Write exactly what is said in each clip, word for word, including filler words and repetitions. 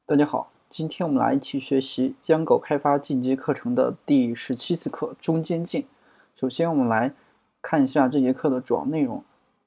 大家好，今天我们来一起学习Django开发进阶课程的第十七次课中间件。首先，我们来看一下这节课的主要内容。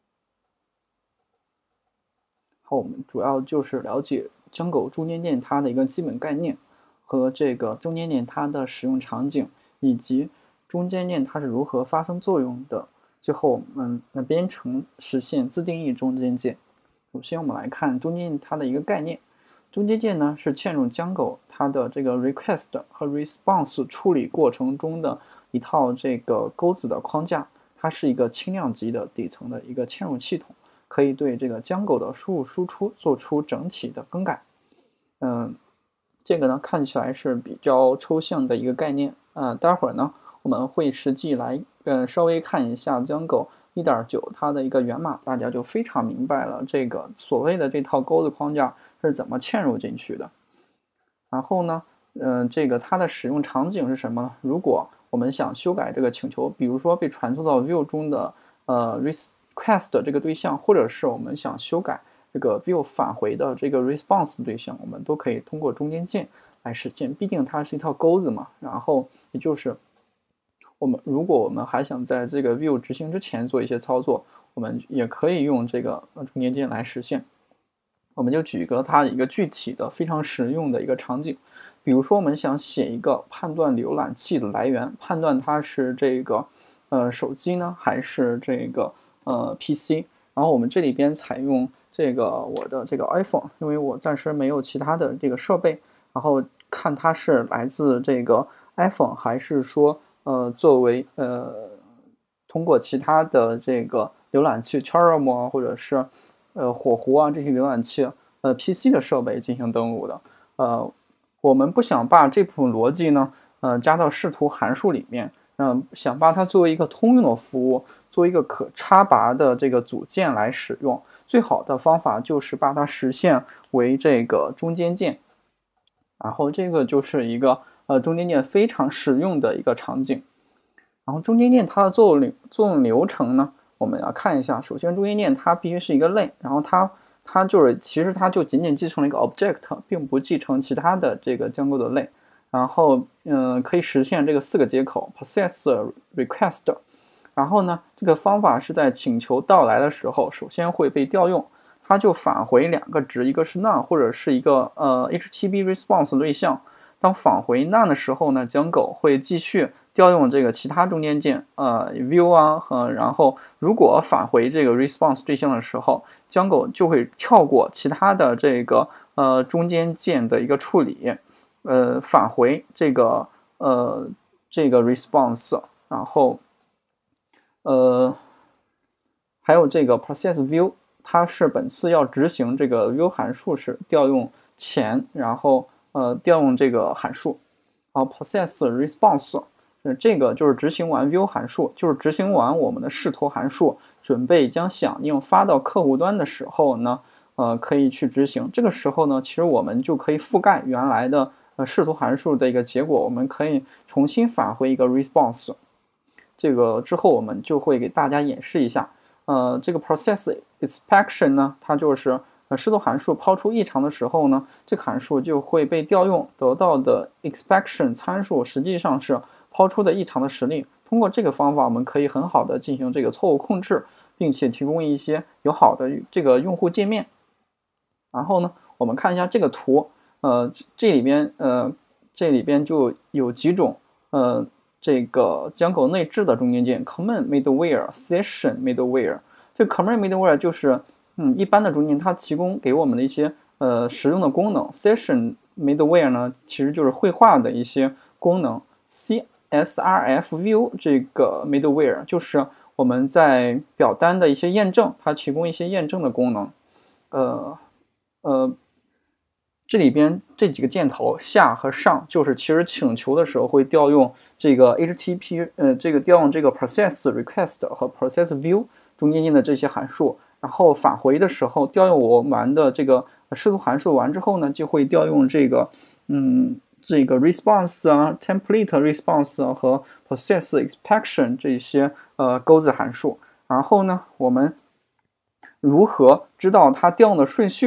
好，我们主要就是了解Django中间件它的一个基本概念和这个中间件它的使用场景，以及中间件它是如何发生作用的。最后，我们的编程实现自定义中间件。首先，我们来看中间件它的一个概念。中间件呢是嵌入Django它的这个 request 和 response 处理过程中的一套这个钩子的框架，它是一个轻量级的底层的一个嵌入系统，可以对这个Django的输入输出做出整体的更改。嗯，这个呢看起来是比较抽象的一个概念。呃，待会儿呢我们会实际来呃稍微看一下Django 一点九 它的一个源码，大家就非常明白了这个所谓的这套钩子框架是怎么嵌入进去的。然后呢，嗯、呃，这个它的使用场景是什么呢？如果我们想修改这个请求，比如说被传送到 view 中的呃 request 这个对象，或者是我们想修改这个 view 返回的这个 response 对象，我们都可以通过中间件来实现。毕竟它是一套钩子嘛，然后也就是我们如果我们还想在这个 view 执行之前做一些操作，我们也可以用这个中间件来实现。我们就举一个它一个具体的非常实用的一个场景，比如说我们想写一个判断浏览器的来源，判断它是这个呃手机呢还是这个呃 P C， 然后我们这里边采用这个我的这个 iPhone， 因为我暂时没有其他的这个设备，然后看它是来自这个 iPhone 还是说呃作为呃通过其他的这个浏览器 Chrome 啊或者是呃，火狐啊这些浏览器，呃 P C 的设备进行登录的。呃，我们不想把这部分逻辑呢，呃，加到视图函数里面，嗯、呃，想把它作为一个通用的服务，作为一个可插拔的这个组件来使用。最好的方法就是把它实现为这个中间件，然后这个就是一个呃中间件非常实用的一个场景。然后中间件它的作用作用流程呢？我们要看一下，首先中间件它必须是一个类，然后它它就是其实它就仅仅继承了一个 object， 并不继承其他的这个Django的类。然后嗯、呃，可以实现这个四个接口 process request。然后呢，这个方法是在请求到来的时候，首先会被调用，它就返回两个值，一个是 none 或者是一个呃 H T T P response 对象。当返回 none 的时候呢，Django会继续调用这个其他中间件，呃 view 啊，呃，然后如果返回这个 response 对象的时候 ，Django 就会跳过其他的这个呃中间件的一个处理，呃，返回这个呃这个 response， 然后呃还有这个 process view， 它是本次要执行这个 view 函数是调用前，然后呃调用这个函数。啊 process response， 这个就是执行完 view 函数，就是执行完我们的视图函数，准备将响应发到客户端的时候呢，呃，可以去执行。这个时候呢，其实我们就可以覆盖原来的呃视图函数的一个结果，我们可以重新返回一个 response。这个之后我们就会给大家演示一下。呃，这个 process inspection 呢，它就是呃，视图函数抛出异常的时候呢，这个函数就会被调用，得到的 inspection 参数实际上是抛出的异常的实例。通过这个方法，我们可以很好的进行这个错误控制，并且提供一些友好的这个用户界面。然后呢，我们看一下这个图，呃，这里边呃，这里边就有几种呃，这个Django内置的中间件 ，command middleware、session middleware。这个 command middleware 就是嗯，一般的中间它提供给我们的一些呃实用的功能。Session middleware 呢，其实就是绘画的一些功能。C S R F view 这个 middleware 就是我们在表单的一些验证，它提供一些验证的功能。呃呃，这里边这几个箭头下和上，就是其实请求的时候会调用这个 H T T P， 呃，这个调用这个 process request 和 process view 中间间的这些函数。然后返回的时候，调用我完的这个视图函数完之后呢，就会调用这个嗯这个 response 啊 template response 啊和 process inspection 这些呃钩子函数。然后呢，我们如何知道它调用的顺序呢？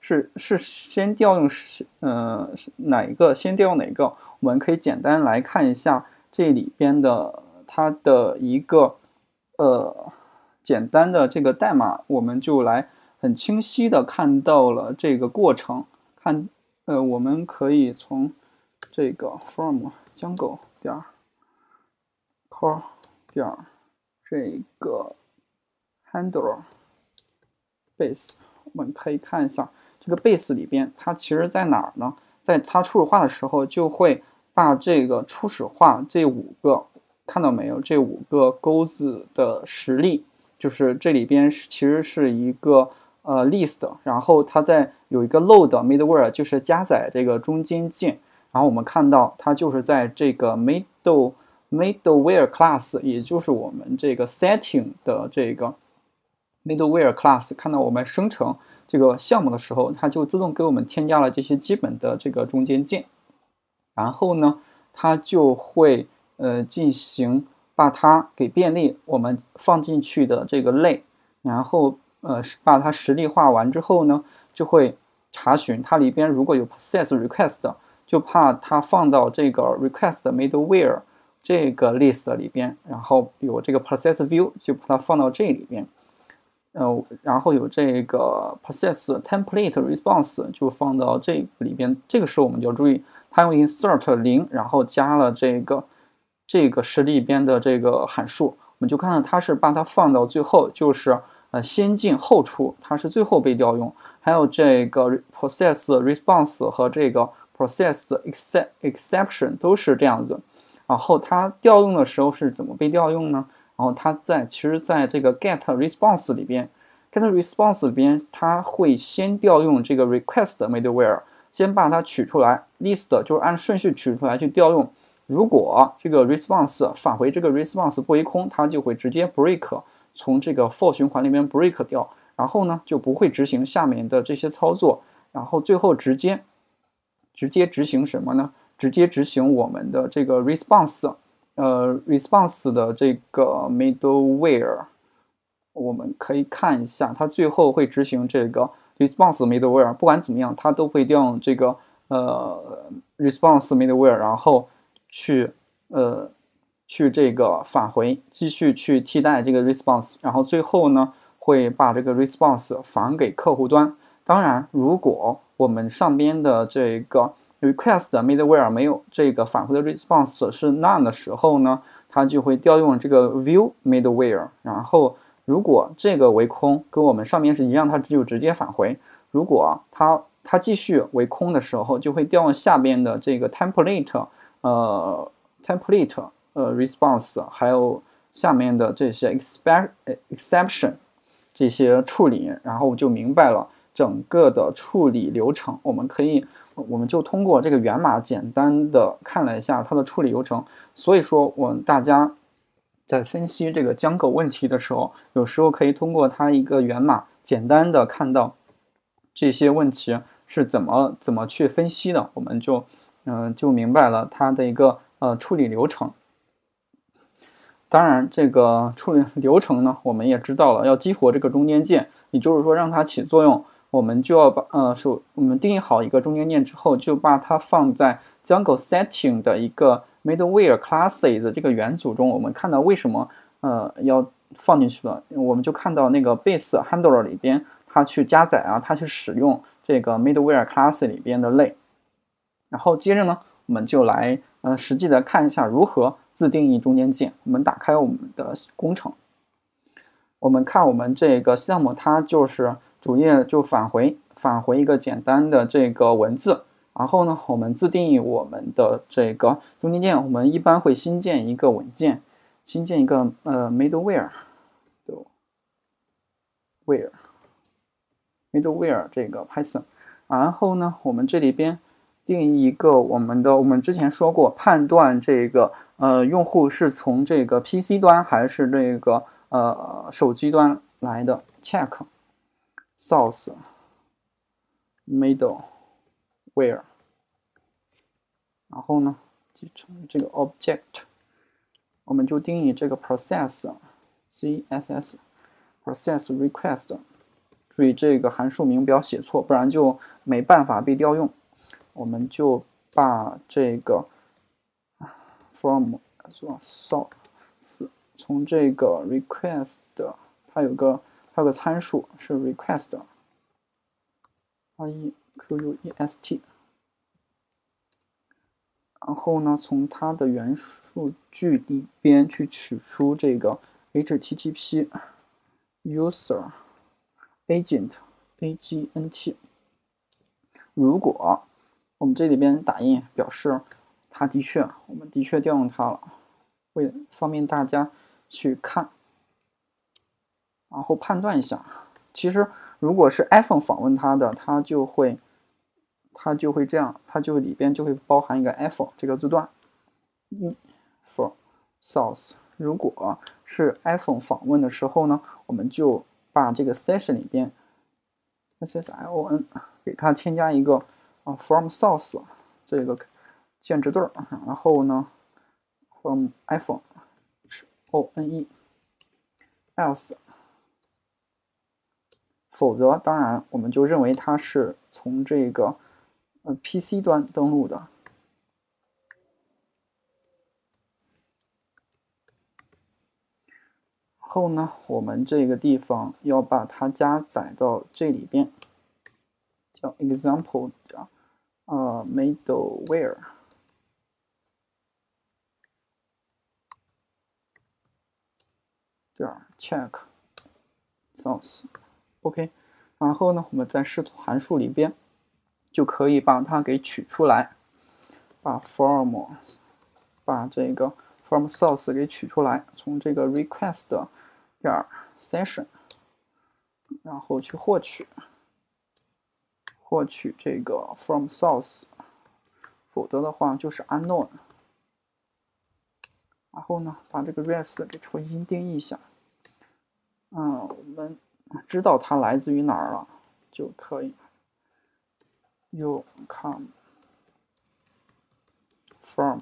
是是先调用是呃哪一个，先调用哪个？我们可以简单来看一下这里边的它的一个呃简单的这个代码，我们就来很清晰的看到了这个过程。看呃，我们可以从这个 from Django 点 core 点这个 handler base， 我们可以看一下这个 base 里边，它其实在哪儿呢？在它初始化的时候，就会把这个初始化这五个，看到没有？这五个钩子的实例，就是这里边其实是一个呃 list， 然后它在有一个 load middleware， 就是加载这个中间件。然后我们看到它就是在这个 middle middleware class， 也就是我们这个 setting 的这个 middleware class， 看到我们生成这个项目的时候，它就自动给我们添加了这些基本的这个中间件。然后呢，它就会呃进行把它给便利我们放进去的这个类，然后呃把它实例化完之后呢，就会查询它里边如果有 process request， 就怕它放到这个 request middleware 这个 list 里边，然后有这个 process view 就把它放到这里边。呃，然后有这个 process template response 就放到这里边。这个时候我们就要注意，它用 insert 零，然后加了这个这个实例边的这个函数，我们就看到它是把它放到最后，就是呃先进后出，它是最后被调用。还有这个 process response 和这个 process exception 都是这样子。然后它调用的时候是怎么被调用呢？然后它在其实在这个 get response 里边 ，get response 里边，它会先调用这个 request middleware， 先把它取出来 ，list 就是按顺序取出来去调用。如果这个 response 返回这个 response 不为空，它就会直接 break 从这个 for 循环里面 break 掉，然后呢就不会执行下面的这些操作，然后最后直接直接执行什么呢？直接执行我们的这个 response。呃 response 的这个 middleware， 我们可以看一下，它最后会执行这个 response middleware， 不管怎么样，它都会调用这个呃 response middleware， 然后去呃去这个返回，继续去替代这个 response， 然后最后呢会把这个 response 返给客户端。当然，如果我们上边的这个request middleware 没有这个返回的 response 是 none 的时候呢，它就会调用这个 view middleware， 然后如果这个为空，跟我们上面是一样，它就直接返回。如果它它继续为空的时候，就会调用下边的这个 template 呃 template 呃 response， 还有下面的这些 expect exception 这些处理，然后就明白了整个的处理流程。我们可以。我们就通过这个源码简单的看了一下它的处理流程，所以说我们大家在分析这个Django问题的时候，有时候可以通过它一个源码简单的看到这些问题是怎么怎么去分析的，我们就嗯、呃、就明白了它的一个呃处理流程。当然，这个处理流程呢，我们也知道了，要激活这个中间件，也就是说让它起作用。我们就要把呃，首我们定义好一个中间件之后，就把它放在 Django setting 的一个 middleware classes 这个元组中。我们看到为什么呃要放进去了，我们就看到那个 base handler 里边，它去加载啊，它去使用这个 middleware class 里边的类。然后接着呢，我们就来呃实际的看一下如何自定义中间件。我们打开我们的工程，我们看我们这个项目，它就是主页就返回返回一个简单的这个文字，然后呢，我们自定义我们的这个中间件，我们一般会新建一个文件，新建一个呃 middleware， where middleware 这个 Python， 然后呢，我们这里边定义一个我们的，我们之前说过，判断这个呃用户是从这个 P C 端还是这个呃手机端来的 check source middleware， 然后呢继承这个 object， 我们就定义这个 process C S S process request 注意这个函数名不要写错，不然就没办法被调用。我们就把这个 from source 从这个 request 它有个它有个参数是 request r e q u e s t， 然后呢从它的元数据里边去取出这个 H T T P user agent agent。如果我们这里边打印表示它的确，我们的确调用它了，为方便大家去看，然后判断一下。其实如果是 iPhone 访问它的，它就会它就会这样，它就里边就会包含一个 iPhone 这个字段。一 for source， 如果是 iPhone 访问的时候呢，我们就把这个 session 里边 ssion 给它添加一个啊 from source 这个键值对，然后呢 from iPhone one else， 否则当然我们就认为它是从这个呃 P C 端登录的。后呢，我们这个地方要把它加载到这里边，叫 example 点呃 middleware 点 check source OK， 然后呢，我们在视图函数里边就可以把它给取出来，把 from 把这个 from source 给取出来，从这个 request 点 session， 然后去获取获取这个 from source， 否则的话就是 unknown。然后呢，把这个 res 给重新定义一下。嗯，我们知道它来自于哪儿了就可以。You come from。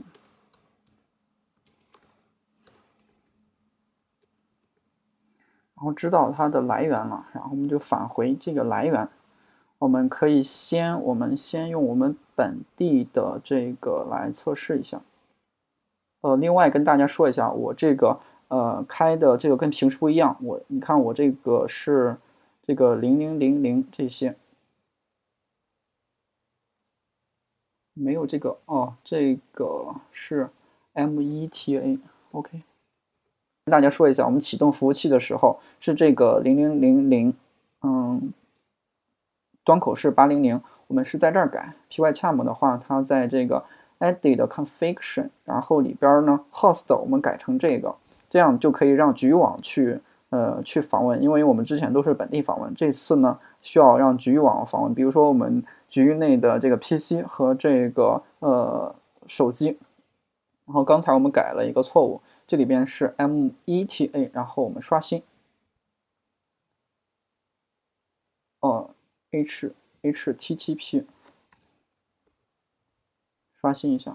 然后知道它的来源了，然后我们就返回这个来源。我们可以先，我们先用我们本地的这个来测试一下。呃，另外跟大家说一下，我这个呃开的这个跟平时不一样。我你看我这个是这个零零零零这些，没有这个哦，这个是 M E T A。OK。跟大家说一下，我们启动服务器的时候是这个零零零零，嗯，端口是八零零，我们是在这儿改。pycharm 的话，它在这个 edit configuration， 然后里边呢 host 我们改成这个，这样就可以让局域网去呃去访问，因为我们之前都是本地访问，这次呢需要让局域网访问，比如说我们局域内的这个 P C 和这个呃手机。然后刚才我们改了一个错误，这里边是 M E T A， 然后我们刷新，哦 H H T T P， 刷新一下，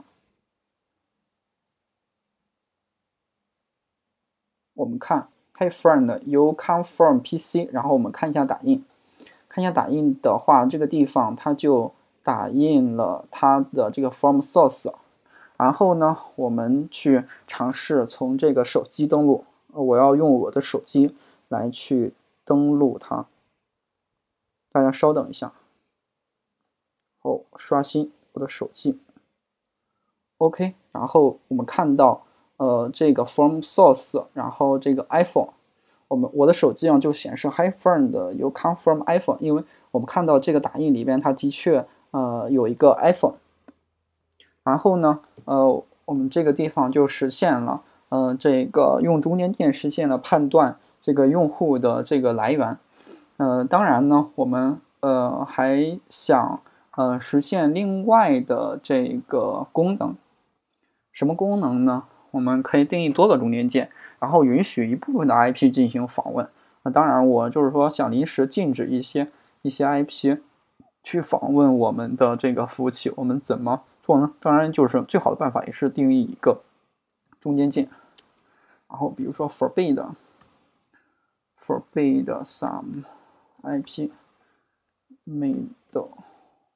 我们看 Hey friend, you come from P C， 然后我们看一下打印，看一下打印的话，这个地方它就打印了它的这个 from source。然后呢，我们去尝试从这个手机登录，我要用我的手机来去登录它。大家稍等一下，哦，刷新我的手机 ，OK， 然后我们看到，呃，这个 from source， 然后这个 iPhone， 我们我的手机上就显示 Hi friend, you come from iPhone， 因为我们看到这个打印里边它的确呃有一个 iPhone。然后呢，呃，我们这个地方就实现了，呃，这个用中间件实现了判断这个用户的这个来源。呃，当然呢，我们呃还想呃实现另外的这个功能。什么功能呢？我们可以定义多个中间件，然后允许一部分的 I P 进行访问。那当然，我就是说想临时禁止一些一些 I P 去访问我们的这个服务器，我们怎么做呢？当然就是最好的办法也是定义一个中间件，然后比如说 forbid forbid some ip middleware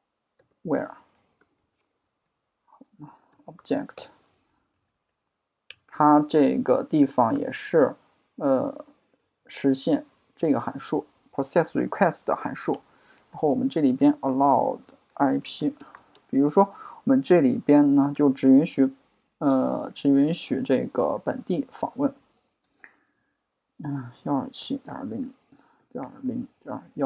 object， 它这个地方也是呃实现这个函数 process request 的函数。然后我们这里边 allowed ip， 比如说我们这里边呢就只允许呃只允许这个本地访问，嗯，一二七点零点零点一。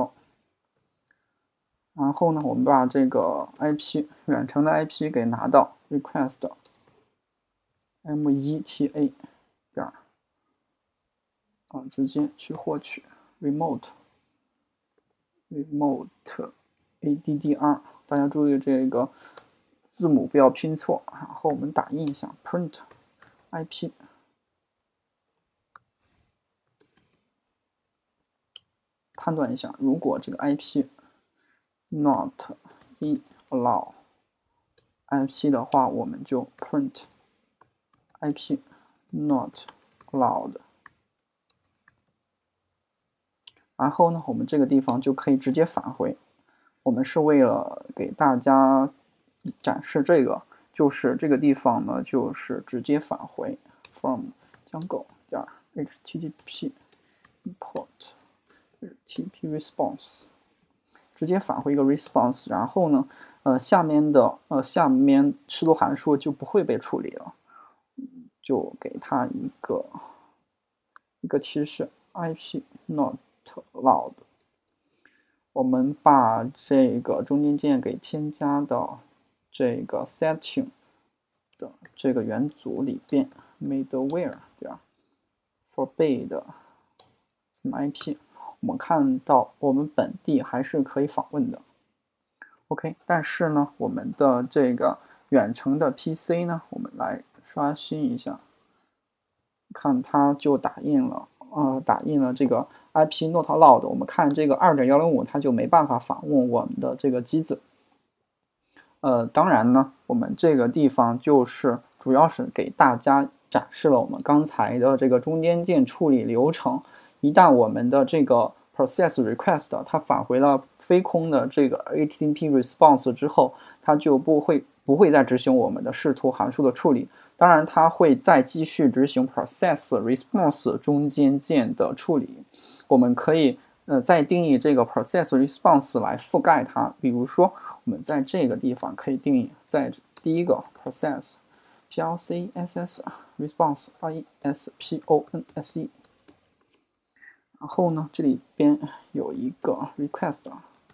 然后呢，我们把这个 I P 远程的 I P 给拿到 request m 一 t a 点啊，直接去获取 remote remote addr， 大家注意这个字母不要拼错。然后我们打印一下 print I P， 判断一下，如果这个 I P not in allow I P 的话，我们就 print I P not allowed。然后呢，我们这个地方就可以直接返回。我们是为了给大家展示这个，就是这个地方呢，就是直接返回 from Django 点 http import http response。直接返回一个 response， 然后呢，呃，下面的呃下面尺度函数就不会被处理了，就给它一个一个提示 I P not allowed。我们把这个中间件给添加到这个 setting 的这个元组里边 middleware 点 forbade 什么 I P。我们看到我们本地还是可以访问的 ，OK， 但是呢，我们的这个远程的 P C 呢，我们来刷新一下，看它就打印了，呃，打印了这个 I P not allowed。我们看这个 二点一零五，它就没办法访问我们的这个机子。呃，当然呢，我们这个地方就是主要是给大家展示了我们刚才的这个中间件处理流程。一旦我们的这个 process request 它返回了非空的这个 H T T P response 之后，它就不会不会再执行我们的视图函数的处理。当然，它会再继续执行 process response 中间件的处理。我们可以呃再定义这个 process response 来覆盖它。比如说，我们在这个地方可以定义，在第一个 process P L C S S response R S P O N S E。然后呢，这里边有一个 request，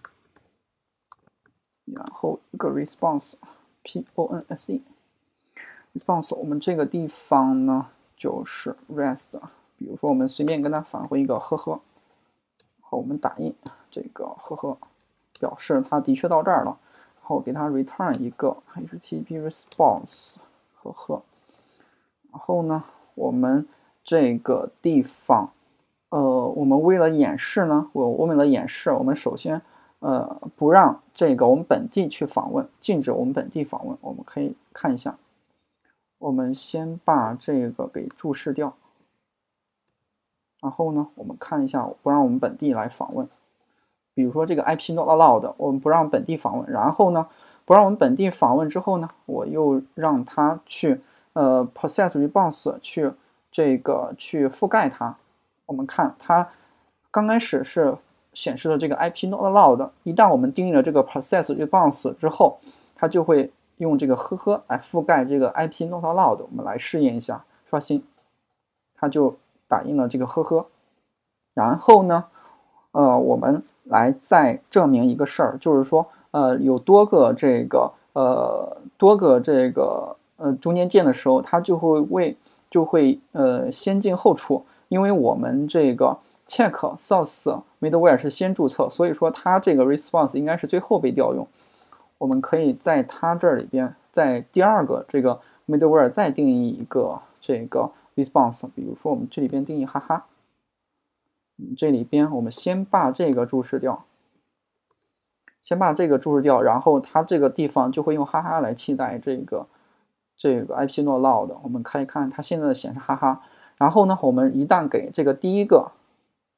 然后一个 response P O N S E response。我们这个地方呢就是 rest， 比如说我们随便跟它返回一个呵呵，然后我们打印这个呵呵，表示它的确到这儿了，然后给它 return 一个 H T T P response 呵呵。然后呢，我们这个地方。呃，我们为了演示呢，我我为了演示，我们首先呃不让这个我们本地去访问，禁止我们本地访问。我们可以看一下，我们先把这个给注释掉，然后呢，我们看一下不让我们本地来访问。比如说这个 I P not allowed， 我们不让本地访问，然后呢，不让我们本地访问之后呢，我又让它去呃 process response 去这个去覆盖它。我们看它刚开始是显示了这个 I P not allowed， 一旦我们定义了这个 process response 之后，它就会用这个呵呵来覆盖这个 I P not allowed。我们来试验一下，刷新，它就打印了这个呵呵。然后呢，呃，我们来再证明一个事儿，就是说，呃，有多个这个呃多个这个呃中间件的时候，它就会为就会呃先进后出。因为我们这个 check source middleware 是先注册，所以说它这个 response 应该是最后被调用。我们可以在它这里边，在第二个这个 middleware 再定义一个这个 response， 比如说我们这里边定义哈哈，这里边我们先把这个注释掉，先把这个注释掉，然后它这个地方就会用哈哈来替代这个这个 I P not allowed。我们可以看它现在显示哈哈。然后呢，我们一旦给这个第一个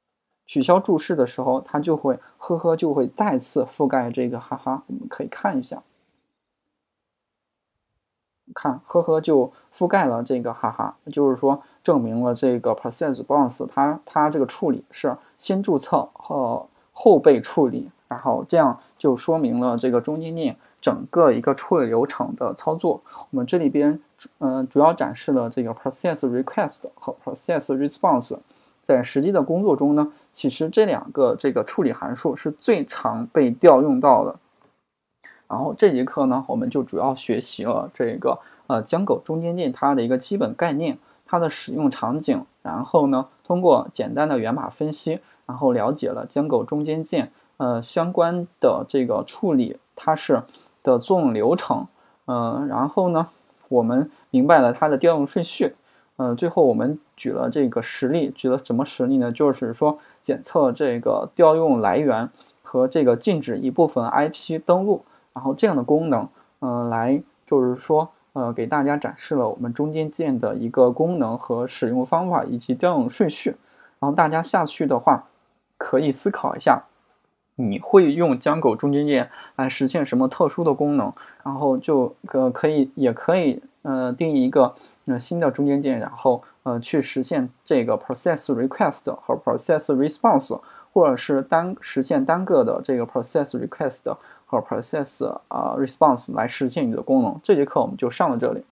取消注释的时候，它就会呵呵就会再次覆盖这个哈哈。我们可以看一下，看呵呵就覆盖了这个哈哈，就是说证明了这个 process bounce 它它这个处理是先注册和后被处理，然后这样就说明了这个中间链整个一个处理流程的操作。我们这里边呃主要展示了这个 process request 和 process response。在实际的工作中呢，其实这两个这个处理函数是最常被调用到的。然后这节课呢，我们就主要学习了这个呃江狗中间件它的一个基本概念，它的使用场景，然后呢，通过简单的源码分析，然后了解了江狗中间件呃相关的这个处理它是的作用流程，呃，然后呢，我们明白了它的调用顺序。呃，最后我们举了这个实例，举了什么实例呢？就是说检测这个调用来源和这个禁止一部分 I P 登录，然后这样的功能，呃，来就是说，呃，给大家展示了我们中间件的一个功能和使用方法以及调用顺序。然后大家下去的话，可以思考一下，你会用江狗中间件来实现什么特殊的功能？然后就呃可以也可以呃定义一个呃新的中间件，然后呃去实现这个 process request 和 process response， 或者是单实现单个的这个 process request 和 process 啊、呃、response 来实现你的功能。这节课我们就上到这里。